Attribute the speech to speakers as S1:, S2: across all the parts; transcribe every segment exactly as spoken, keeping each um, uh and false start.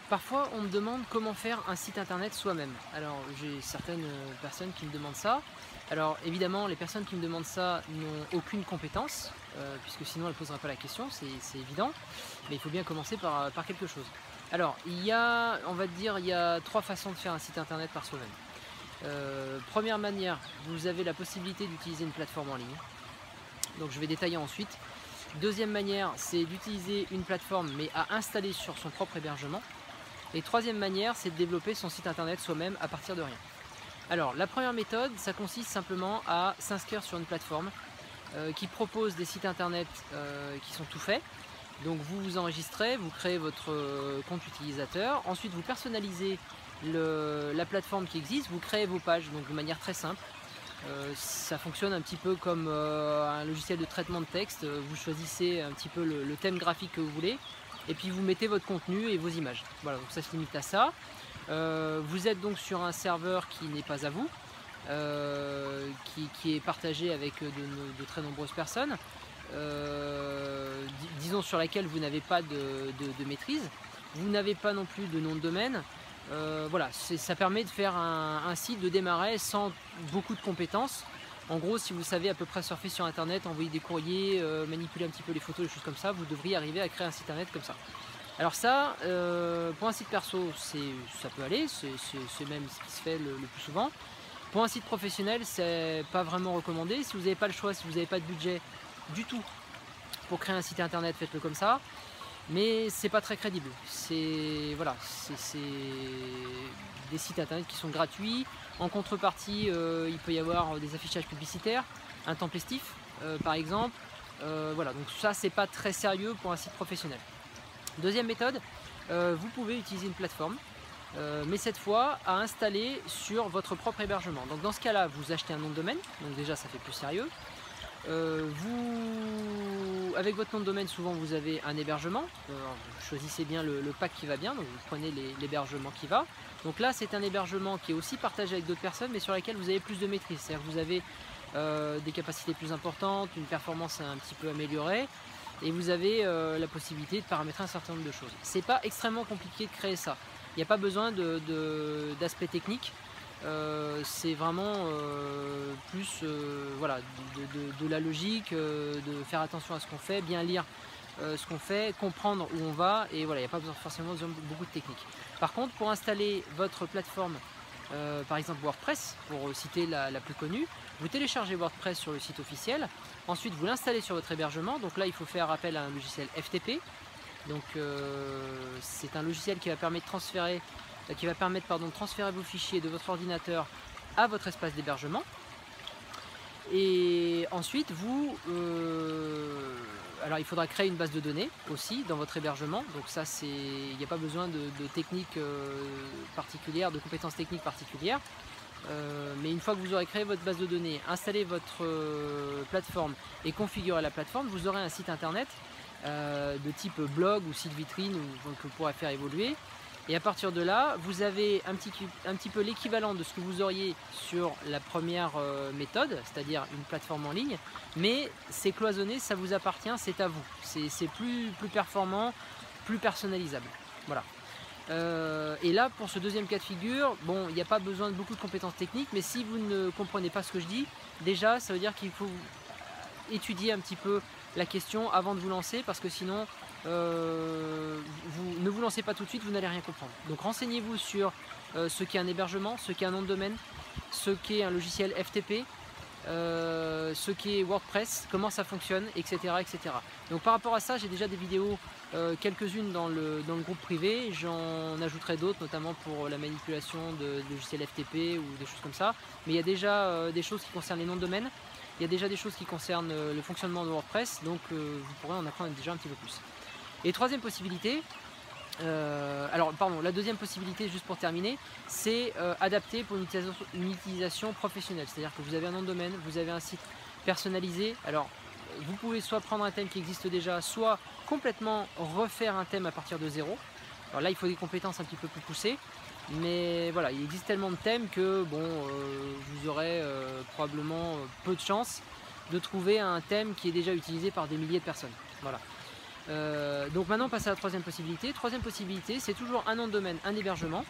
S1: Parfois, on me demande comment faire un site internet soi-même. Alors, j'ai certaines euh, personnes qui me demandent ça. Alors, évidemment, les personnes qui me demandent ça n'ont aucune compétence, euh, puisque sinon elles ne poseraient pas la question, c'est c'est évident. Mais il faut bien commencer par, par quelque chose. Alors, il y a, on va dire, il y a trois façons de faire un site internet par soi-même. Euh, première manière, vous avez la possibilité d'utiliser une plateforme en ligne. Donc, je vais détailler ensuite. Deuxième manière, c'est d'utiliser une plateforme, mais à installer sur son propre hébergement. Et troisième manière, c'est de développer son site internet soi-même à partir de rien. Alors, la première méthode, ça consiste simplement à s'inscrire sur une plateforme euh, qui propose des sites internet euh, qui sont tout faits. Donc vous vous enregistrez, vous créez votre euh, compte utilisateur, ensuite vous personnalisez le, la plateforme qui existe, vous créez vos pages donc de manière très simple. Euh, ça fonctionne un petit peu comme euh, un logiciel de traitement de texte, vous choisissez un petit peu le, le thème graphique que vous voulez, et puis vous mettez votre contenu et vos images. Voilà, donc ça se limite à ça. Euh, vous êtes donc sur un serveur qui n'est pas à vous, euh, qui, qui est partagé avec de, de très nombreuses personnes, euh, dis, disons sur laquelle vous n'avez pas de, de, de maîtrise. Vous n'avez pas non plus de nom de domaine. Euh, voilà, ça permet de faire un, un site, de démarrer sans beaucoup de compétences. En gros, si vous savez à peu près surfer sur internet, envoyer des courriers, euh, manipuler un petit peu les photos, des choses comme ça, vous devriez arriver à créer un site internet comme ça. Alors ça, euh, pour un site perso, ça peut aller, c'est même ce qui se fait le, le plus souvent. Pour un site professionnel, c'est pas vraiment recommandé. Si vous n'avez pas le choix, si vous n'avez pas de budget du tout pour créer un site internet, faites-le comme ça. Mais c'est pas très crédible. C'est voilà, c'est des sites internet qui sont gratuits. En contrepartie, euh, il peut y avoir des affichages publicitaires, un tempestif euh, par exemple. Euh, voilà, donc ça c'est pas très sérieux pour un site professionnel. Deuxième méthode, euh, vous pouvez utiliser une plateforme, euh, mais cette fois à installer sur votre propre hébergement. Donc dans ce cas-là, vous achetez un nom de domaine, donc déjà ça fait plus sérieux. Euh, vous, avec votre nom de domaine, souvent vous avez un hébergement. Euh, vous choisissez bien le, le pack qui va bien, donc vous prenez l'hébergement qui va. Donc là, c'est un hébergement qui est aussi partagé avec d'autres personnes, mais sur lequel vous avez plus de maîtrise. C'est-à-dire que vous avez euh, des capacités plus importantes, une performance un petit peu améliorée, et vous avez euh, la possibilité de paramétrer un certain nombre de choses. C'est pas extrêmement compliqué de créer ça. Il n'y a pas besoin d'aspect technique. Euh, c'est vraiment euh, plus euh, voilà, de, de, de la logique, euh, de faire attention à ce qu'on fait, bien lire euh, ce qu'on fait, comprendre où on va, et voilà, il n'y a pas besoin, forcément besoin de beaucoup de technique. Par contre, pour installer votre plateforme, euh, par exemple WordPress, pour citer la, la plus connue, vous téléchargez WordPress sur le site officiel, ensuite vous l'installez sur votre hébergement. Donc là, il faut faire appel à un logiciel F T P. Donc euh, c'est un logiciel qui va permettre de transférer qui va permettre pardon, de transférer vos fichiers de votre ordinateur à votre espace d'hébergement. Et ensuite, vous, euh, alors il faudra créer une base de données aussi dans votre hébergement. Donc ça, c'est, il n'y a pas besoin de, de techniques euh, particulières, de compétences techniques particulières. Euh, mais une fois que vous aurez créé votre base de données, installé votre euh, plateforme et configuré la plateforme, vous aurez un site internet euh, de type blog ou site vitrine ou, que vous pourrez faire évoluer. Et à partir de là, vous avez un petit, un petit peu l'équivalent de ce que vous auriez sur la première euh, méthode, c'est-à-dire une plateforme en ligne, mais c'est cloisonné, ça vous appartient, c'est à vous. C'est plus, plus performant, plus personnalisable. Voilà. Euh, et là, pour ce deuxième cas de figure, bon, il n'y a pas besoin de beaucoup de compétences techniques, mais si vous ne comprenez pas ce que je dis, déjà, ça veut dire qu'il faut étudier un petit peu la question avant de vous lancer, parce que sinon, euh, vous ne vous lancez pas tout de suite, vous n'allez rien comprendre. Donc renseignez-vous sur euh, ce qu'est un hébergement, ce qu'est un nom de domaine, ce qu'est un logiciel F T P, euh, ce qu'est WordPress, comment ça fonctionne, et cetera et cetera. Donc par rapport à ça, j'ai déjà des vidéos, euh, quelques-unes dans le, dans le groupe privé, j'en ajouterai d'autres, notamment pour la manipulation de, de logiciels F T P ou des choses comme ça. Mais il y a déjà euh, des choses qui concernent les noms de domaine, il y a déjà des choses qui concernent euh, le fonctionnement de WordPress, donc euh, vous pourrez en apprendre déjà un petit peu plus. Et troisième possibilité, euh, alors pardon, la deuxième possibilité, juste pour terminer, c'est euh, adapté pour une utilisation, une utilisation professionnelle. C'est-à-dire que vous avez un nom de domaine, vous avez un site personnalisé. Alors vous pouvez soit prendre un thème qui existe déjà, soit complètement refaire un thème à partir de zéro. Alors là, il faut des compétences un petit peu plus poussées. Mais voilà, il existe tellement de thèmes que bon, euh, vous aurez euh, probablement peu de chance de trouver un thème qui est déjà utilisé par des milliers de personnes. Voilà. Euh, donc maintenant on passe à la troisième possibilité. Troisième possibilité, c'est toujours un nom de domaine, un hébergement.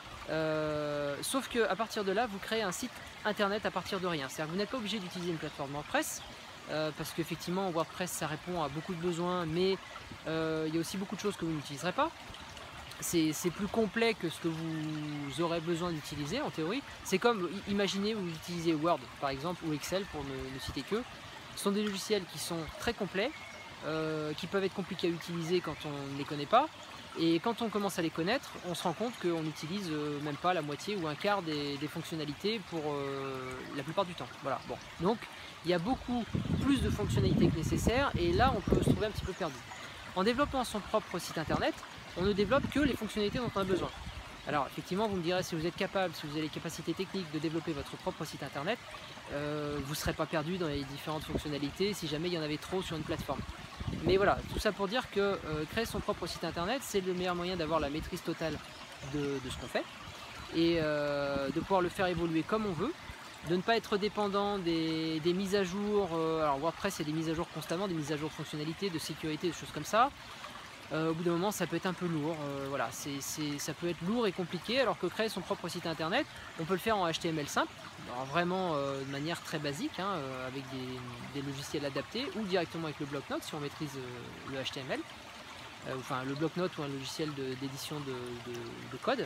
S1: Euh, sauf qu'à partir de là, vous créez un site internet à partir de rien. C'est-à-dire que vous n'êtes pas obligé d'utiliser une plateforme WordPress, euh, parce qu'effectivement WordPress ça répond à beaucoup de besoins, mais euh, il y a aussi beaucoup de choses que vous n'utiliserez pas. C'est plus complet que ce que vous aurez besoin d'utiliser en théorie. C'est comme, imaginez vous utilisez Word par exemple, ou Excel pour ne, ne citer que. Ce sont des logiciels qui sont très complets, euh, qui peuvent être compliqués à utiliser quand on ne les connaît pas. Et quand on commence à les connaître, on se rend compte qu'on n'utilise euh, même pas la moitié ou un quart des, des fonctionnalités pour euh, la plupart du temps. Voilà. Bon. Donc il y a beaucoup plus de fonctionnalités que nécessaire et là on peut se trouver un petit peu perdu. En développant son propre site internet, on ne développe que les fonctionnalités dont on a besoin. Alors effectivement vous me direz, si vous êtes capable, si vous avez les capacités techniques de développer votre propre site internet, euh, vous ne serez pas perdu dans les différentes fonctionnalités si jamais il y en avait trop sur une plateforme. Mais voilà, tout ça pour dire que euh, créer son propre site internet, c'est le meilleur moyen d'avoir la maîtrise totale de, de ce qu'on fait et euh, de pouvoir le faire évoluer comme on veut, de ne pas être dépendant des, des mises à jour. Euh, alors WordPress, il y a des mises à jour constamment, des mises à jour de fonctionnalités, de sécurité, des choses comme ça. Euh, au bout d'un moment ça peut être un peu lourd, euh, voilà, c'est, c'est, ça peut être lourd et compliqué, alors que créer son propre site internet, on peut le faire en H T M L simple, alors vraiment euh, de manière très basique, hein, euh, avec des, des logiciels adaptés, ou directement avec le bloc-notes si on maîtrise euh, le H T M L, euh, enfin le bloc-notes ou un logiciel d'édition de, de, de, de code.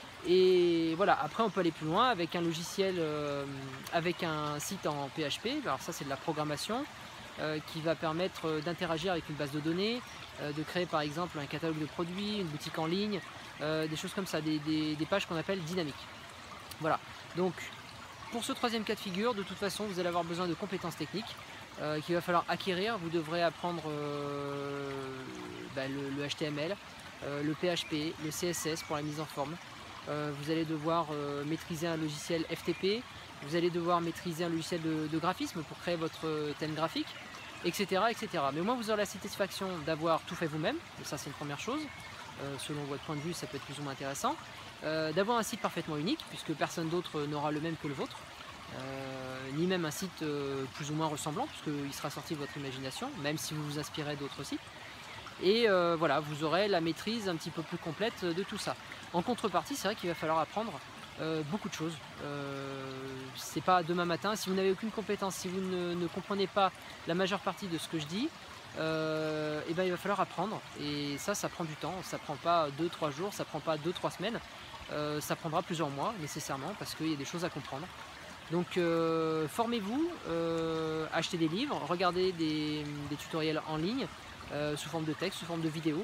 S1: Et voilà, après on peut aller plus loin avec un logiciel, euh, avec un site en P H P, alors ça c'est de la programmation, Euh, qui va permettre euh, d'interagir avec une base de données, euh, de créer par exemple un catalogue de produits, une boutique en ligne, euh, des choses comme ça, des, des, des pages qu'on appelle dynamiques. Voilà, donc pour ce troisième cas de figure, de toute façon vous allez avoir besoin de compétences techniques euh, qu'il va falloir acquérir. Vous devrez apprendre euh, bah, le, le H T M L, euh, le P H P, le C S S pour la mise en forme. Euh, vous allez devoir euh, maîtriser un logiciel F T P, vous allez devoir maîtriser un logiciel de, de graphisme pour créer votre thème graphique, et cetera, et cetera. Mais au moins vous aurez la satisfaction d'avoir tout fait vous-même, et ça c'est une première chose, euh, selon votre point de vue ça peut être plus ou moins intéressant, euh, d'avoir un site parfaitement unique, puisque personne d'autre n'aura le même que le vôtre, euh, ni même un site euh, plus ou moins ressemblant, puisqu'il sera sorti de votre imagination, même si vous vous inspirez d'autres sites. Et euh, voilà, vous aurez la maîtrise un petit peu plus complète de tout ça. En contrepartie, c'est vrai qu'il va falloir apprendre euh, beaucoup de choses. Euh, c'est pas demain matin. Si vous n'avez aucune compétence, si vous ne, ne comprenez pas la majeure partie de ce que je dis, euh, et ben il va falloir apprendre. Et ça, ça prend du temps. Ça prend pas deux trois jours, ça prend pas deux trois semaines. Euh, ça prendra plusieurs mois nécessairement parce qu'il y a des choses à comprendre. Donc euh, formez-vous, euh, achetez des livres, regardez des, des tutoriels en ligne, euh, sous forme de texte, sous forme de vidéo,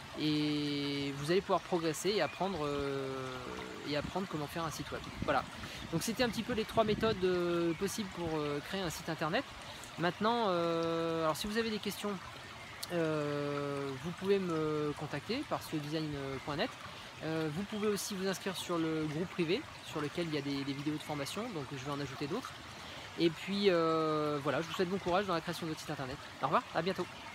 S1: et vous allez pouvoir progresser et apprendre, euh, et apprendre comment faire un site web. Voilà, donc c'était un petit peu les trois méthodes euh, possibles pour euh, créer un site internet. Maintenant, euh, alors si vous avez des questions, euh, vous pouvez me contacter par design point net. Euh, vous pouvez aussi vous inscrire sur le groupe privé sur lequel il y a des, des vidéos de formation, donc je vais en ajouter d'autres. Et puis euh, voilà, je vous souhaite bon courage dans la création de votre site internet. Au revoir, à bientôt.